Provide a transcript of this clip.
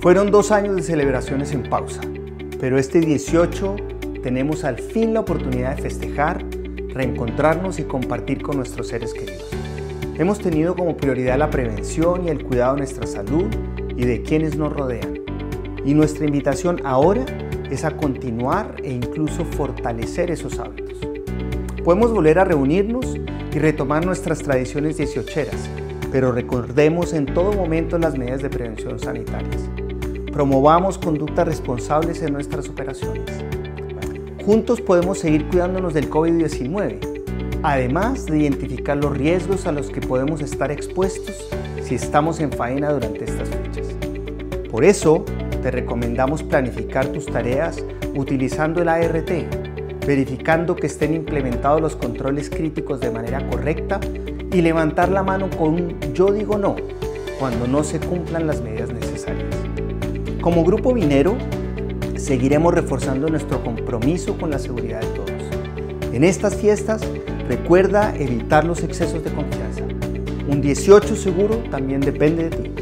Fueron 2 años de celebraciones en pausa, pero este 18 tenemos al fin la oportunidad de festejar, reencontrarnos y compartir con nuestros seres queridos. Hemos tenido como prioridad la prevención y el cuidado de nuestra salud y de quienes nos rodean. Y nuestra invitación ahora es a continuar e incluso fortalecer esos hábitos. Podemos volver a reunirnos y retomar nuestras tradiciones dieciocheras, pero recordemos en todo momento las medidas de prevención sanitarias. Promovamos conductas responsables en nuestras operaciones. Juntos podemos seguir cuidándonos del COVID-19, además de identificar los riesgos a los que podemos estar expuestos si estamos en faena durante estas fechas. Por eso, te recomendamos planificar tus tareas utilizando el ART, verificando que estén implementados los controles críticos de manera correcta y levantar la mano con un "yo digo no" cuando no se cumplan las medidas necesarias. Como Grupo Minero, seguiremos reforzando nuestro compromiso con la seguridad de todos. En estas fiestas, recuerda evitar los excesos de confianza. Un 18 seguro también depende de ti.